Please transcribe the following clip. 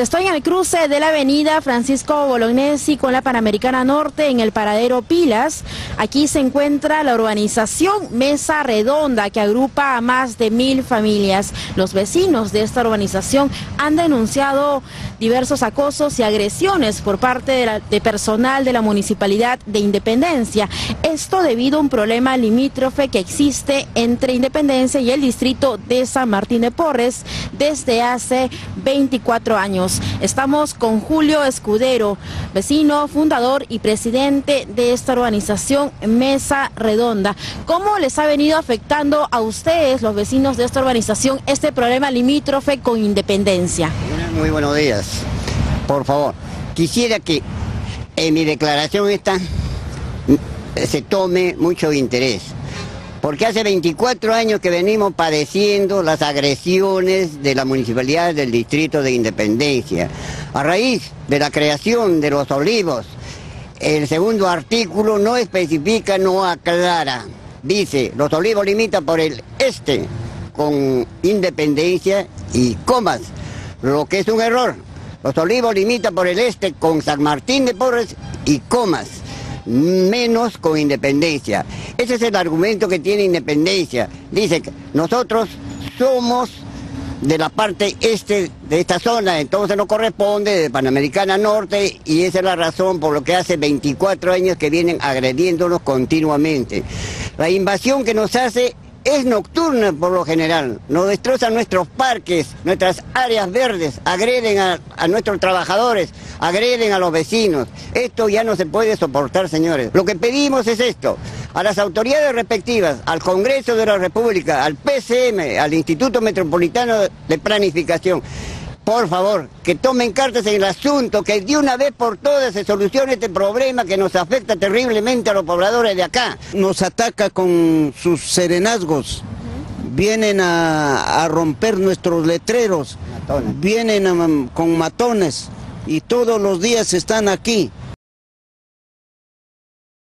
Estoy en el cruce de la avenida Francisco Bolognesi con la Panamericana Norte en el paradero Pilas. Aquí se encuentra la urbanización Mesa Redonda, que agrupa a más de 1000 familias. Los vecinos de esta urbanización han denunciado diversos acosos y agresiones por parte de personal de la Municipalidad de Independencia. Esto debido a un problema limítrofe que existe entre Independencia y el distrito de San Martín de Porres desde hace 24 años. Estamos con Julio Escudero, vecino, fundador y presidente de esta urbanización Mesa Redonda. ¿Cómo les ha venido afectando a ustedes, los vecinos de esta urbanización, este problema limítrofe con Independencia? Muy buenos días. Por favor, quisiera que en mi declaración esta se tome mucho interés, porque hace 24 años que venimos padeciendo las agresiones de la Municipalidad del Distrito de Independencia. A raíz de la creación de Los Olivos, el segundo artículo no especifica, no aclara. Dice, Los Olivos limita por el este con Independencia y comas, lo que es un error. Los Olivos limita por el este con San Martín de Porres y comas, menos con Independencia. Ese es el argumento que tiene Independencia. Dice que nosotros somos de la parte este de esta zona, entonces no corresponde de Panamericana Norte, y esa es la razón por lo que hace 24 años que vienen agrediéndonos continuamente. La invasión que nos hace es nocturna por lo general, nos destrozan nuestros parques, nuestras áreas verdes, agreden a nuestros trabajadores, agreden a los vecinos. Esto ya no se puede soportar, señores. Lo que pedimos es esto, a las autoridades respectivas, al Congreso de la República, al PCM, al Instituto Metropolitano de Planificación, por favor, que tomen cartas en el asunto, que de una vez por todas se solucione este problema que nos afecta terriblemente a los pobladores de acá. Nos ataca con sus serenazgos, vienen a romper nuestros letreros, vienen con matones y todos los días están aquí.